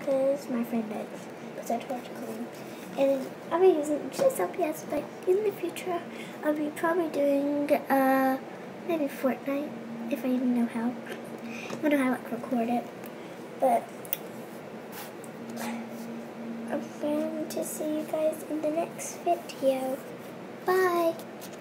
because my friend does, because I told her to clean. And I'll be using just OBS, but in the future, I'll be probably doing maybe Fortnite, if I even know how. I don't know how to record it, but I'm going to see you guys in the next video. Bye!